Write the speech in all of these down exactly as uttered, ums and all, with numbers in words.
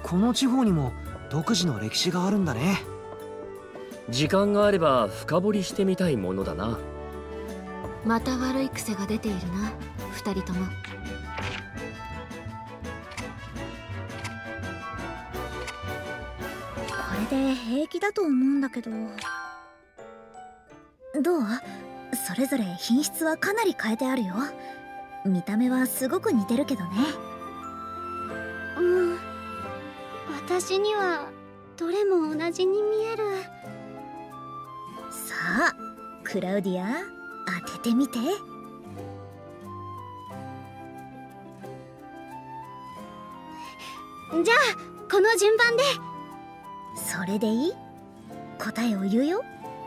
この地方にも独自の歴史があるんだね。 時間があれば深掘りしてみたいものだな。 また悪い癖が出ているな、二人とも。 これで平気だと思うんだけど。どう？それぞれ品質はかなり変えてあるよ。見た目はすごく似てるけどね。 うん、私にはどれも同じに見える。 さあクラウディア、当ててみて。 じゃあこの順番で。 それでいい？答えを言うよ。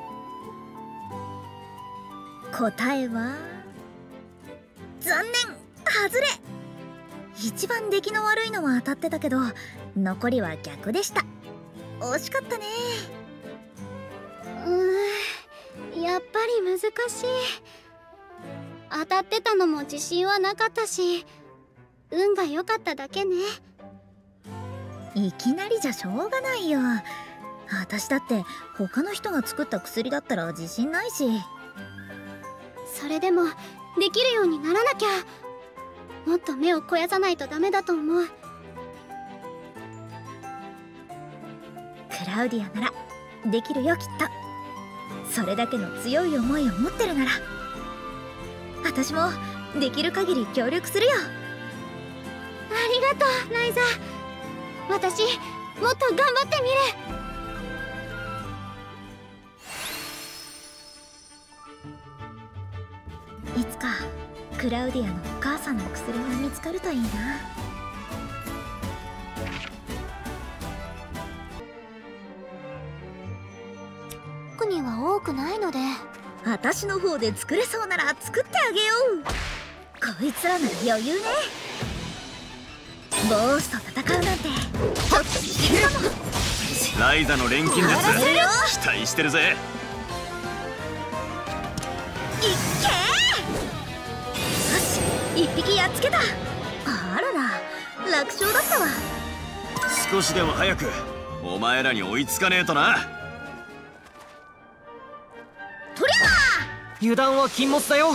答えは残念、外れ。一番出来の悪いのは当たってたけど、残りは逆でした。惜しかったね。 うーん、やっぱり難しい。当たってたのも自信はなかったし、運が良かっただけね。 いきなりじゃしょうがないよ。私だって他の人が作った薬だったら自信ないし。 それでもできるようにならなきゃ。もっと目を肥やさないとダメだと思う。 クラウディアならできるよ、きっと。それだけの強い思いを持ってるなら、私もできる限り協力するよ。 ありがとう、ライザ。私もっと頑張ってみる。 いつかクラウディアのお母さんの薬が見つかるといいな。 僕には多くないので。 私の方で作れそうなら作ってあげよう。こいつらなら余裕ね。ボースと戦うなんてちょっと危険かも。 ライザの錬金術期待してるぜ。 いっけー。よし、一匹やっつけた。あらら、楽勝だったわ。 少しでも早くお前らに追いつかねえとな。 とりゃー、油断は禁物だよ。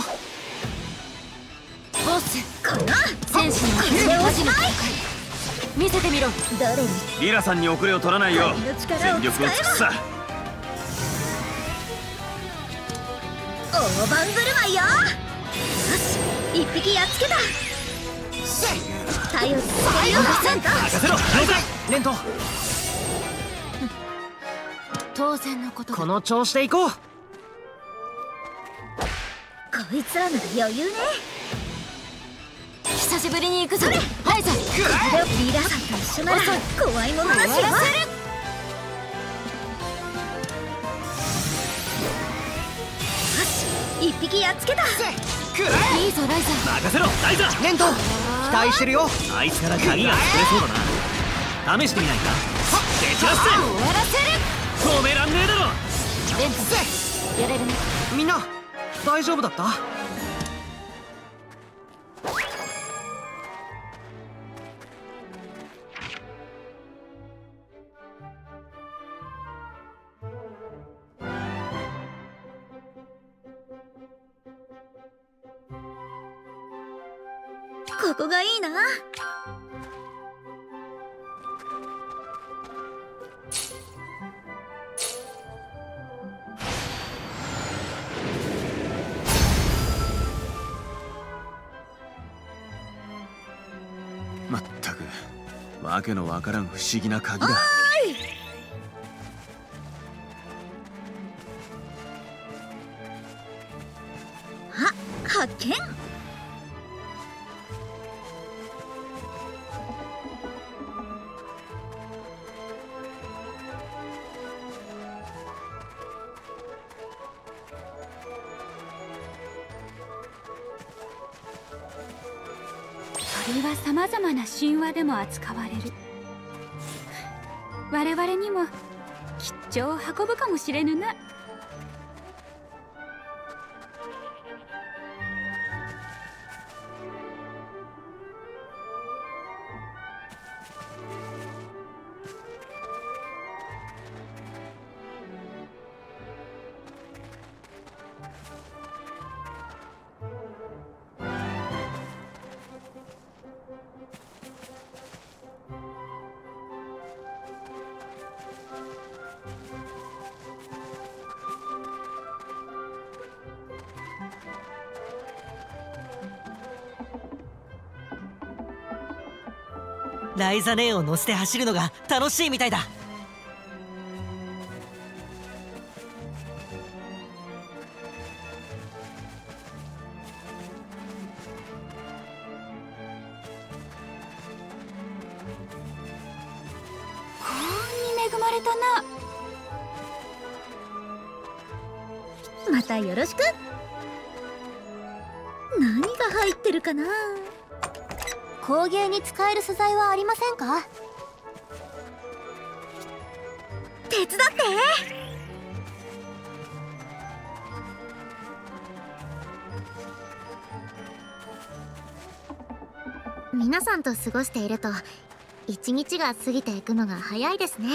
ボス、 この戦士のマジの戦い見せてみろ。 どれにリラさんに遅れを取らないよう全力を尽くすさ。 大盤振る舞いよ。よし、一匹やっつけた。頼りにしてるよ。 任せろ、ライザ。レント、 当然のことだ。 この調子でいこう。 こいつらなら余裕ね。 久しぶりに行くぞ、ライザ。 リラさんと一緒なら怖いものなしよ。よし、一匹やっつけた。 いいぞ、ライザ。 任せろ、ライザ。 レント、期待してるよ。 あいつから鍵が作れそうだな。試してみないか。蹴散らすぜ。 終わらせる。 止めらんねえだろ。 レント、やれるね。 みんな大丈夫だった？ ここがいいな。 まったくわけのわからん不思議な鍵だ。 あ、発見。 鳥はさまざまな神話でも扱われる。我々にも吉兆を運ぶかもしれぬな。 ライザ姉を乗せて走るのが楽しいみたいだ。 恵まれたな。 またよろしく。何が入ってるかな。 工芸に使える素材はありませんか？ 手伝って。 皆さんと過ごしていると一日が過ぎていくのが早いですね。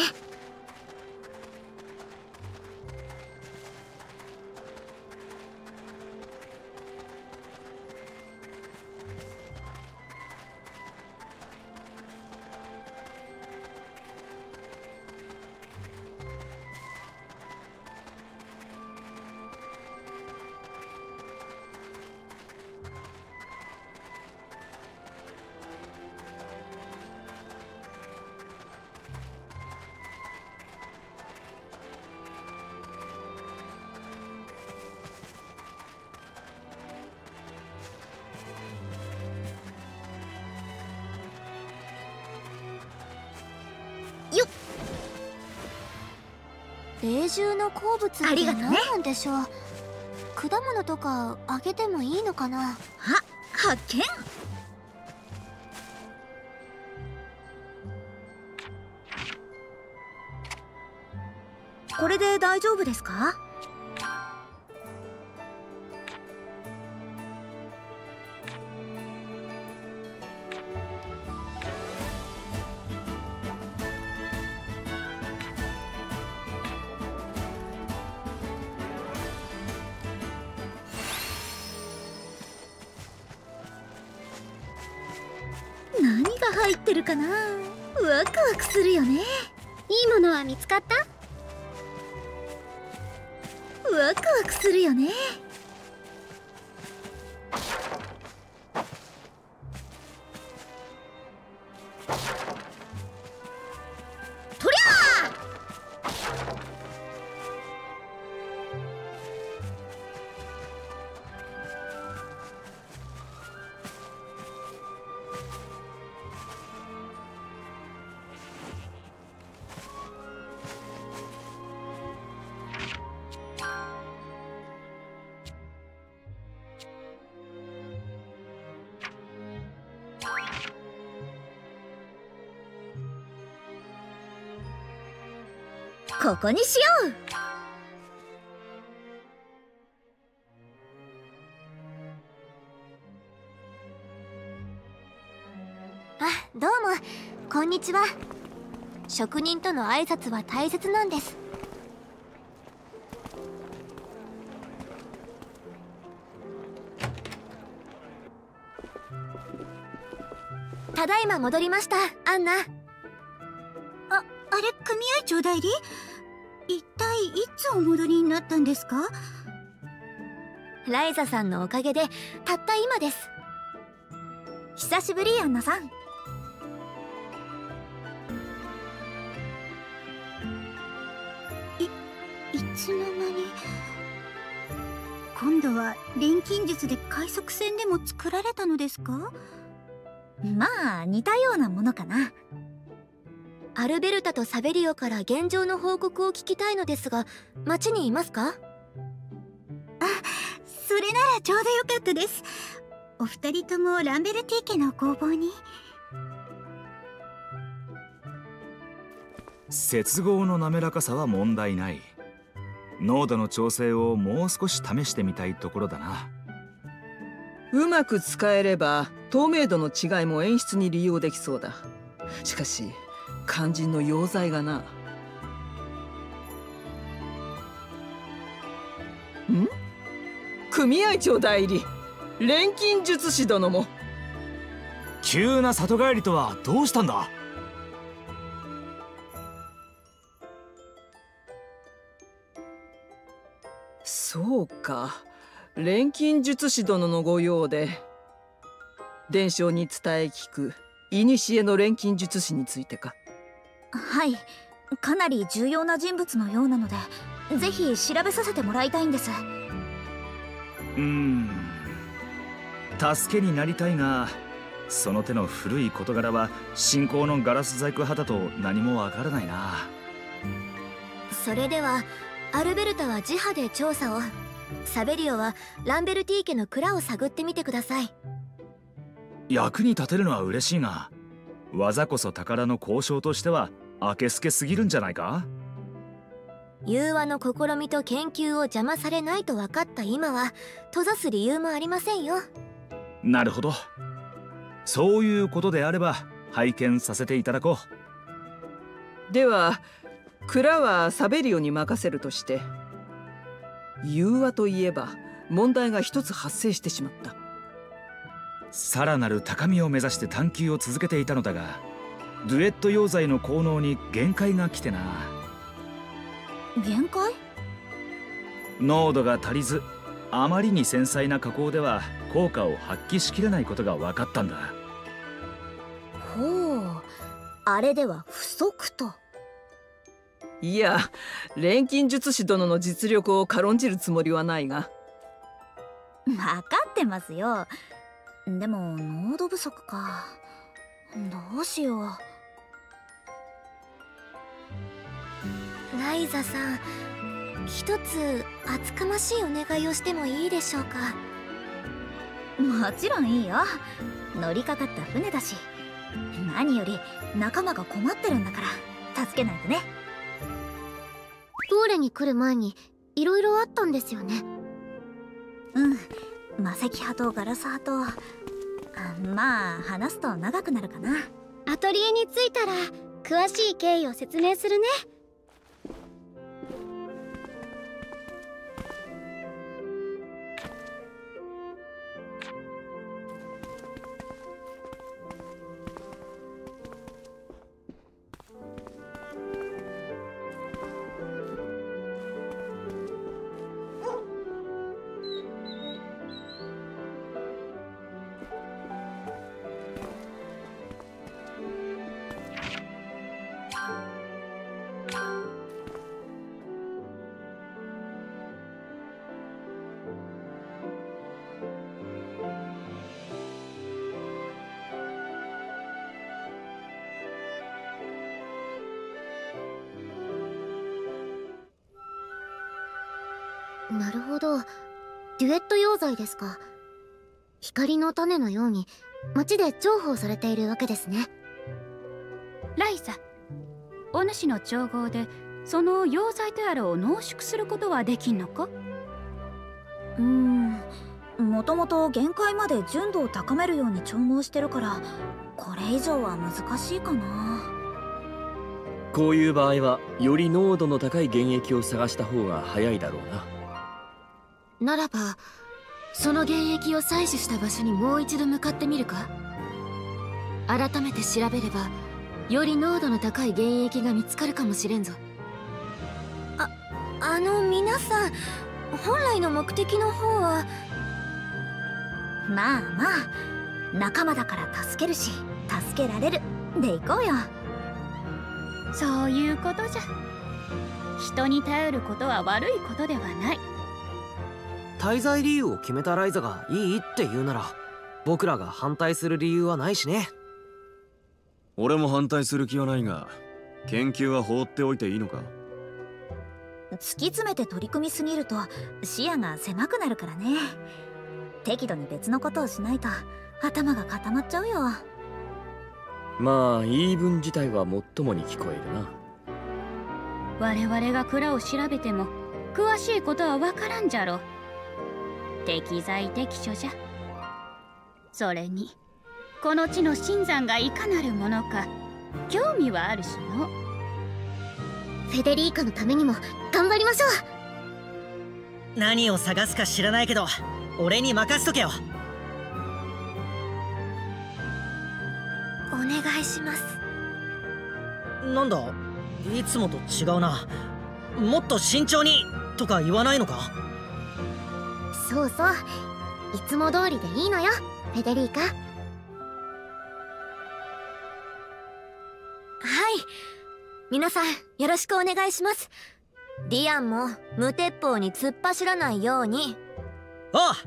霊獣の好物って何なんでしょう。ね、果物とかあげてもいいのかな。 あ、発見。これで大丈夫ですか？何が入ってるかな。ワクワクするよね。 いいものは見つかった？ ワクワクするよね。とりゃあ。ここにしよう。 あ、どうもこんにちは。職人との挨拶は大切なんです。ただいま戻りました、アンナ。 あ、あれ、組合長代理？一体いつお戻りになったんですか？ ライザさんのおかげでたった今です。 久しぶり、アンナさん。い、いつの間に。今度は錬金術で快速船でも作られたのですか？まあ似たようなものかな。 アルベルタとサベリオから現状の報告を聞きたいのですが、町にいますか？ あ、それならちょうどよかったです。お二人ともランベルティ家の工房に。 接合の滑らかさは問題ない。濃度の調整をもう少し試してみたいところだな。 うまく使えれば透明度の違いも演出に利用できそうだ。しかし肝心の溶剤がな。ん？組合長代理、錬金術師殿も。 急な里帰りとはどうしたんだ？ そうか、錬金術師殿のご用で伝承に伝え聞く古の錬金術師についてか？ はい、かなり重要な人物のようなので、ぜひ調べさせてもらいたいんです。 うーん、助けになりたいが、その手の古い事柄は信仰のガラス細工派だと何もわからないな。 それではアルベルタは自派で調査を、サベリオはランベルティー家の蔵を探ってみてください。 役に立てるのは嬉しいが、技こそ宝の交渉としてはあけすけすぎるんじゃないか？ 融和の試みと研究を邪魔されないと分かった今は閉ざす理由もありませんよ。 なるほど、そういうことであれば拝見させていただこう。では蔵はサベリオに任せるとして、融和といえば問題が一つ発生してしまった。 さらなる高みを目指して探求を続けていたのだが、デュエット溶剤の効能に限界が来てな。 限界？ 濃度が足りず、あまりに繊細な加工では効果を発揮しきれないことが分かったんだ。 ほう、あれでは不足と。 いや、錬金術師殿の実力を軽んじるつもりはないが。 分かってますよ。でも濃度不足か。どうしよう。 ライザさん、一つ厚かましいお願いをしてもいいでしょうか？ もちろんいいよ。乗りかかった船だし、何より仲間が困ってるんだから助けないとね。 トーレに来る前にいろいろあったんですよね。 うん、魔石派とガラス派と、あ、まあ話すと長くなるかな。 アトリエに着いたら詳しい経緯を説明するね。なるほど、デュエット溶剤ですか。光の種のように街で重宝されているわけですね。 ライザ、お主の調合でその溶剤とやらを濃縮することはできんのか？ うーん、もともと限界まで純度を高めるように調合してるから、これ以上は難しいかな。 こういう場合はより濃度の高い原液を探した方が早いだろうな。 ならばその原液を採取した場所にもう一度向かってみるか。改めて調べればより濃度の高い原液が見つかるかもしれんぞ。 あ、あの皆さん、本来の目的の方は。 まあまあ、仲間だから助けるし助けられるで行こうよ。 そういうことじゃ。人に頼ることは悪いことではない。 滞在理由を決めたライザがいいって言うなら、僕らが反対する理由はないしね。 俺も反対する気はないが、研究は放っておいていいのか？ 突き詰めて取り組みすぎると視野が狭くなるからね。適度に別のことをしないと頭が固まっちゃうよ。 まあ言い分自体はもっともに聞こえるな。 我々が蔵を調べても詳しいことは分からんじゃろ。適材適所じゃ。それにこの地の新山がいかなるものか興味はあるしの。 フェデリーカのためにも頑張りましょう。何を探すか知らないけど俺に任せとけよ。 お願いします。 なんだ、いつもと違うな。もっと慎重にとか言わないのか？ そうそう、いつも通りでいいのよ、フェデリーカ。 皆さんよろしくお願いします。ディアンも無鉄砲に突っ走らないように。 ああ。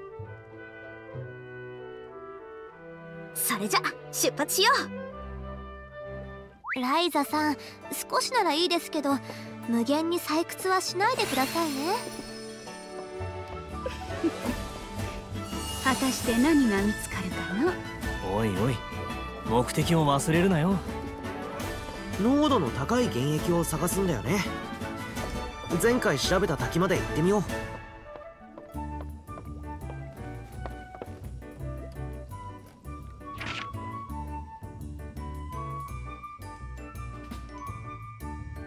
それじゃ出発しよう。ライザさん、少しならいいですけど無限に採掘はしないでくださいね。 果たして何が見つかるかな。 おいおい、目的を忘れるなよ。 濃度の高い原液を探すんだよね。前回調べた滝まで行ってみよう。